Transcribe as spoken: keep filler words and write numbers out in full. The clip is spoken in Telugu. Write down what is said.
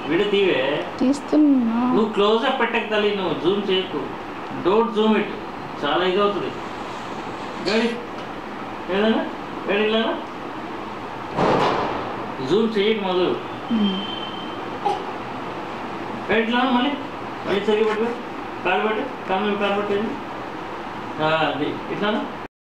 వీడియో తీవే తీస్తున్నా. నువ్వు క్లోజ్అప్ పెట్టక తల్లి, నువ్వు జూమ్ చేయకు. డోంట్ జూమ్ ఇట్, చాలా ఇది అవుతుంది. గడి ఏదన్నా గడిలానా జూమ్ చేయకు మొదలు. గడిలా మళ్ళీ మళ్ళీ సరిగ్గా పట్టుకో, కాలు పట్టు, కాలు కాలు పట్టేది అది ఇట్లానా.